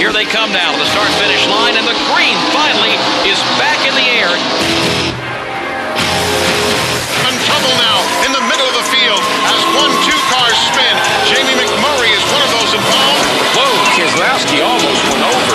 Here they come now to the start-finish line, and the green finally is back in the air. In trouble now in the middle of the field as 1-2 cars spin. Jamie McMurray is one of those involved. Whoa, Keselowski almost went over.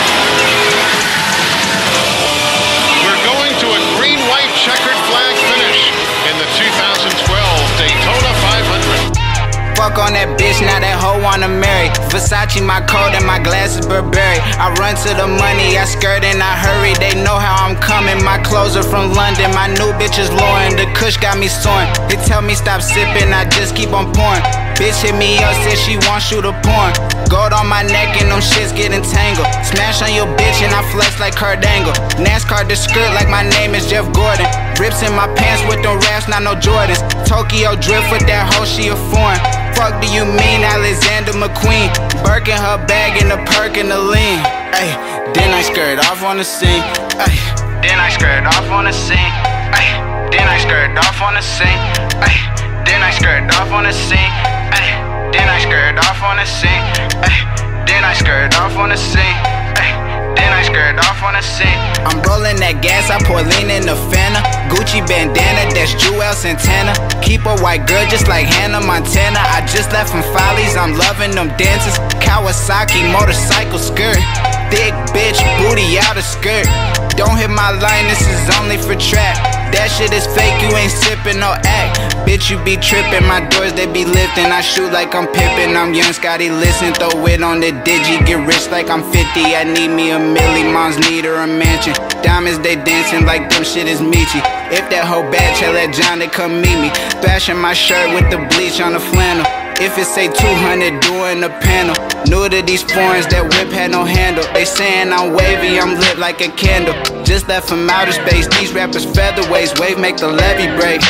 We're going to a green-white checkered flag finish in the 2012 Daytona 500. Fuck on that bitch, now that hoe wanna marry. Versace my coat and my glasses Burberry. I run to the money, I skirt and I hurry. They know how I'm coming, my clothes are from London. My new bitch is Lauren, the kush got me soaring. They tell me stop sipping, I just keep on pouring. Bitch hit me up, said she wants you to porn. Gold on my neck and them shits get entangled. Smash on your bitch and I flex like Kurt Angle. NASCAR the skirt like my name is Jeff Gordon. Rips in my pants with them raps, not no Jordans. Tokyo drift with that hoe, she a foreign. Fuck do you mean Alexander McQueen? Birkin her bag and the perk and the lean. Ay, then I skirt off on the scene. Ay, then I skirt off on the scene. Ay, then I skirt off on the scene. Ay, then I skirt off on the scene. Ay, then I skirt off on the scene. Ay, then I skirt off on the scene. Ay, then I skirt off on the scene. I'm rolling that gas, I pour lean in the Fanta. Gucci bandana, that's Jewel Santana. Keep a white girl just like Hannah Montana. I just left from Follies, I'm loving them dances. Kawasaki motorcycle skirt. Thick bitch, booty out of skirt. Don't hit my line, this is only for trap. That shit is fake, you ain't sippin', no act. Bitch, you be trippin', my doors they be lifting. I shoot like I'm Pippin', I'm young Scotty, listen. Throw it on the digi, get rich like I'm 50. I need me a milli, moms need her a mansion. Diamonds, they dancing like them shit is Michi. If that hoe bad, tell that John to come meet me. Thrashing my shirt with the bleach on the flannel. If it say 200, doing the panel. New to these foreigns, that whip had no handle. They saying I'm wavy, I'm lit like a candle. Just left from outer space, these rappers featherweights. Wave make the levee break.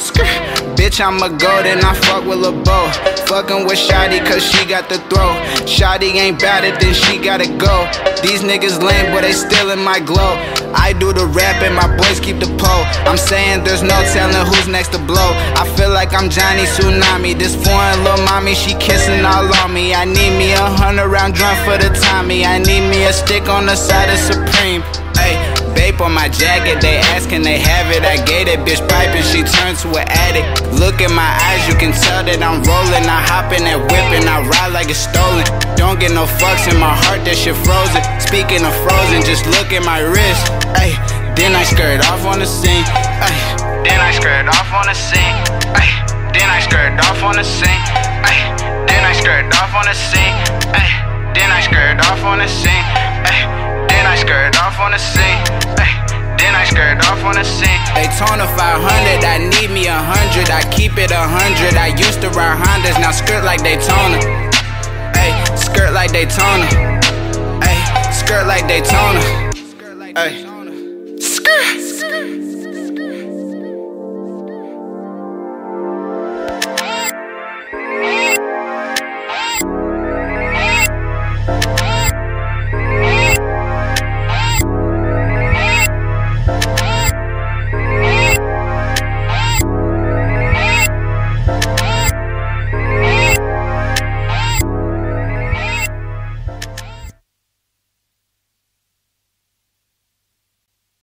Bitch, I'm a goat and I fuck with Lil' Bo. Fucking with Shotty cause she got the throw. Shotty ain't bout it, then she gotta go. These niggas lame, but they still in my glow. I do the rap and my boys keep the pole. I'm saying there's no telling who's next to blow. I feel like I'm Johnny Tsunami. This foreign little mommy, she kissing all on me. I need me 100 round drum for the Tommy. I need me a stick on the side of Supreme. Ay, babe on my jacket, they ask can they have it. I gave that bitch pipe and she turned to an addict. Look in my eyes, you can tell that I'm rolling. I hop in that whip and I ride like it's stolen. Don't get no fucks in my heart, that shit frozen. Speaking of frozen, just look at my wrist. Ay, then I skirt off on the scene. Ay, then I skirt off on the scene. Ay, then I skirt off on the scene. Ay, then I skirt off on the scene. Ay, then I skirt off on the scene. Ay, then I skirt off on the scene. Ay, then I skirt off on the scene. Daytona 500, I need me 100. I keep it 100. I used to ride Hondas, now skirt like Daytona. Ay, skirt like Daytona. Ay, skirt like Daytona. Ay, skirt.